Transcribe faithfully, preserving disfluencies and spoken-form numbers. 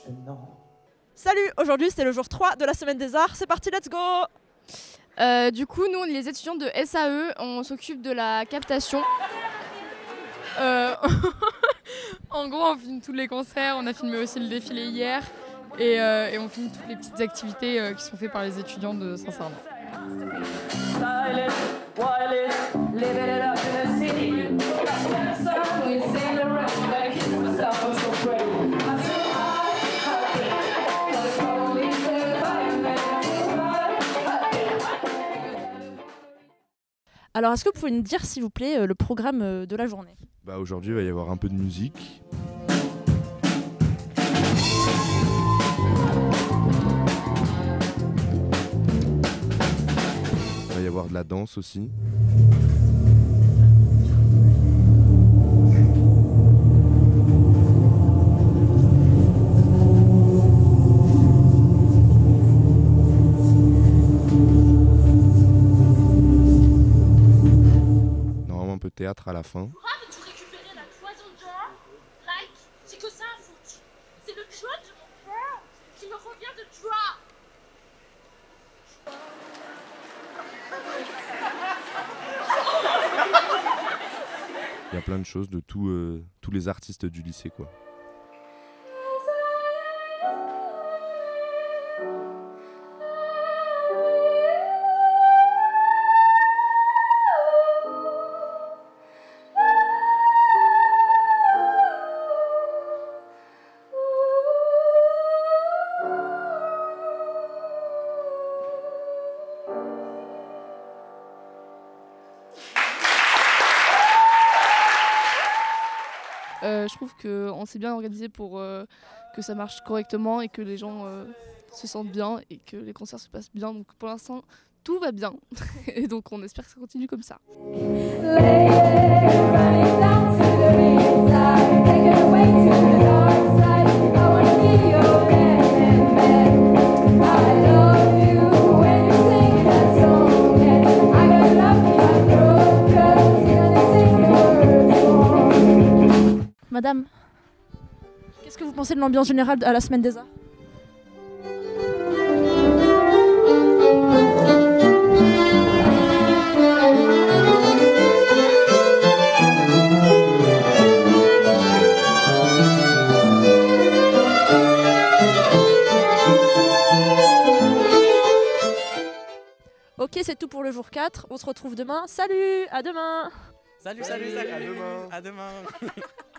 Salut, aujourd'hui c'est le jour trois de la semaine des arts, c'est parti, let's go. euh, Du coup, nous, les étudiants de S A E, on s'occupe de la captation. Euh, en gros, on filme tous les concerts, on a filmé aussi le défilé hier, et, euh, et on filme toutes les petites activités euh, qui sont faites par les étudiants de Saint-Sernin. Alors est-ce que vous pouvez nous dire s'il vous plaît le programme de la journée? Bah aujourd'hui il va y avoir un peu de musique. Il va y avoir de la danse aussi. Normalement un peu de théâtre à la fin. Veux-tu récupérer la poison d'or? Like, c'est que ça à foutre. C'est le job de mon père qui me revient de toi. Il y a plein de choses de tout, euh, tous les artistes du lycée quoi. Euh, je trouve qu'on s'est bien organisé pour euh, que ça marche correctement et que les gens euh, se sentent bien et que les concerts se passent bien. Donc pour l'instant, tout va bien. Et donc on espère que ça continue comme ça. Madame, qu'est-ce que vous pensez de l'ambiance générale à la semaine des arts? Ok, c'est tout pour le jour quatre, on se retrouve demain. Salut, à demain. Salut, salut, salut, salut. À demain. À demain.